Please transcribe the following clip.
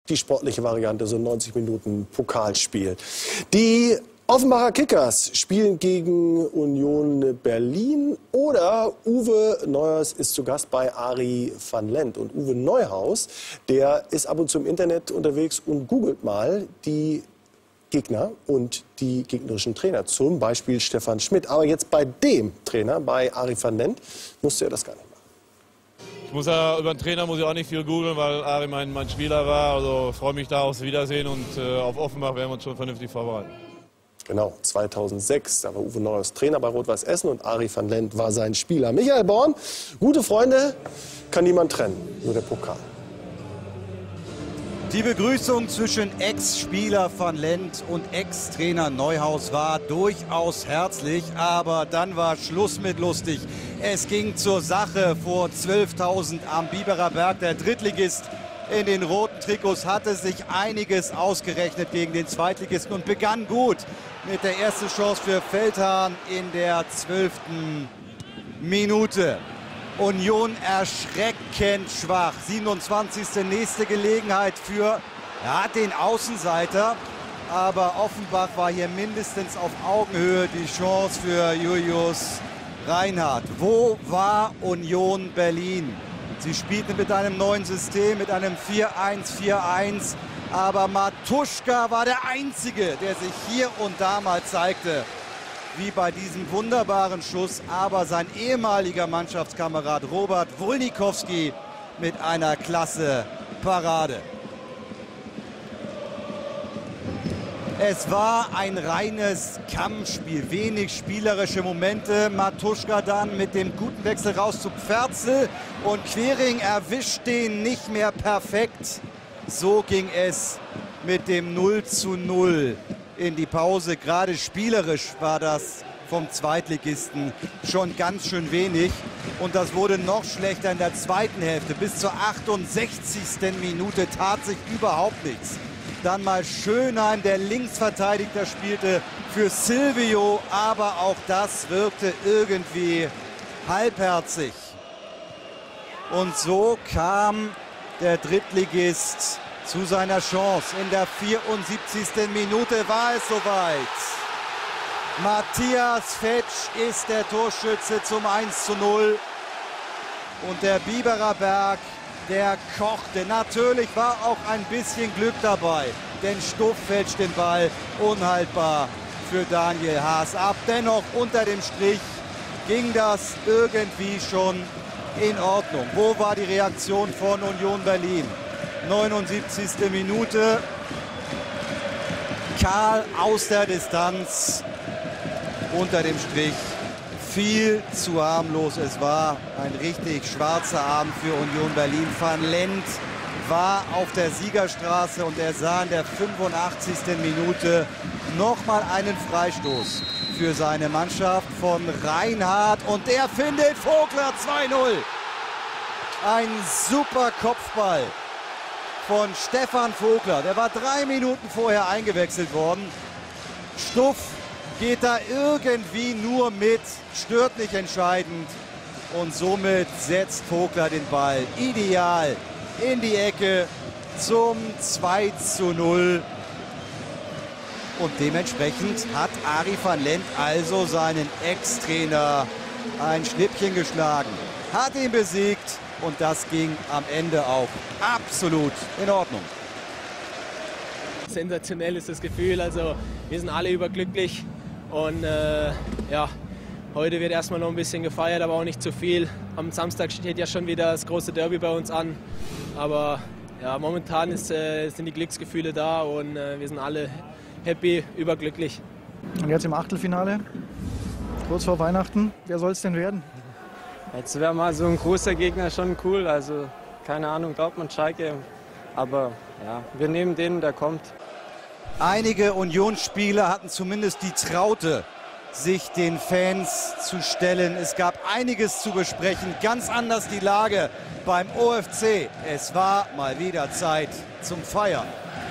die sportliche Variante, so 90 Minuten Pokalspiel. Die Offenbacher Kickers spielen gegen Union Berlin oder Uwe Neuhaus ist zu Gast bei Arie van Lent. Und Uwe Neuhaus, der ist ab und zu im Internet unterwegs und googelt mal die Gegner und die gegnerischen Trainer, zum Beispiel Stefan Schmidt. Aber jetzt bei dem Trainer, bei Arie van Lent, musste er das gar nicht machen. Ich muss ja, über den Trainer muss ich auch nicht viel googeln, weil Arie mein Spieler war. Also freue mich da aufs Wiedersehen und auf Offenbach werden wir uns schon vernünftig vorbereiten. Genau, 2006, da war Uwe Neuhaus Trainer bei Rot-Weiß Essen und Arie van Lent war sein Spieler. Michael Born, gute Freunde kann niemand trennen, nur der Pokal. Die Begrüßung zwischen Ex-Spieler van Lent und Ex-Trainer Neuhaus war durchaus herzlich, aber dann war Schluss mit lustig. Es ging zur Sache vor 12.000 am Biberer Berg. Der Drittligist in den roten Trikots hatte sich einiges ausgerechnet gegen den Zweitligisten und begann gut mit der ersten Chance für Feldhahn in der 12. Minute. Union erschreckend schwach. 27. nächste Gelegenheit für den Außenseiter. Aber Offenbach war hier mindestens auf Augenhöhe. Die Chance für Julius Reinhardt. Wo war Union Berlin? Sie spielten mit einem neuen System, mit einem 4-1-4-1. Aber Matuschka war der Einzige, der sich hier und da mal zeigte, wie bei diesem wunderbaren Schuss. Aber sein ehemaliger Mannschaftskamerad Robert Wulnikowski mit einer klasse Parade. Es war ein reines Kampfspiel, wenig spielerische Momente. Matuschka dann mit dem guten Wechsel raus zu Pferzel und Quering erwischt den nicht mehr perfekt. So ging es mit dem 0:0 in die Pause. Gerade spielerisch war das vom Zweitligisten schon ganz schön wenig. Und das wurde noch schlechter in der zweiten Hälfte. Bis zur 68. Minute tat sich überhaupt nichts. Dann mal Schönheim, der Linksverteidiger, spielte für Silvio, aber auch das wirkte irgendwie halbherzig. Und so kam der Drittligist zu seiner Chance. In der 74. Minute war es soweit. Matthias Fetsch ist der Torschütze zum 1:0. Und der Biberer Berg, der kochte. Natürlich war auch ein bisschen Glück dabei, denn Stuff fälscht den Ball unhaltbar für Daniel Haas ab. Dennoch unter dem Strich ging das irgendwie schon in Ordnung. Wo war die Reaktion von Union Berlin? 79. Minute. Karl aus der Distanz unter dem Strich. Viel zu harmlos. Es war ein richtig schwarzer Abend für Union Berlin. Van Lent war auf der Siegerstraße und er sah in der 85. Minute nochmal einen Freistoß für seine Mannschaft von Reinhardt. Und der findet Vogler 2:0. Ein super Kopfball von Stefan Vogler. Der war 3 Minuten vorher eingewechselt worden. Stuff geht da irgendwie nur mit, stört nicht entscheidend und somit setzt Vogler den Ball ideal in die Ecke zum 2:0. Und dementsprechend hat Arie van Lent also seinen Ex-Trainer ein Schnippchen geschlagen, hat ihn besiegt und das ging am Ende auch absolut in Ordnung. Sensationell ist das Gefühl, also wir sind alle überglücklich. Und heute wird erstmal noch ein bisschen gefeiert, aber auch nicht zu viel. Am Samstag steht ja schon wieder das große Derby bei uns an. Aber ja, momentan sind die Glücksgefühle da und wir sind alle happy, überglücklich. Und jetzt im Achtelfinale, kurz vor Weihnachten, wer soll es denn werden? Jetzt wäre mal so ein großer Gegner schon cool. Also keine Ahnung, Dortmund, Schalke. Aber ja, wir nehmen den, der kommt. Einige Unionsspieler hatten zumindest die Traute, sich den Fans zu stellen. Es gab einiges zu besprechen. Ganz anders die Lage beim OFC. Es war mal wieder Zeit zum Feiern.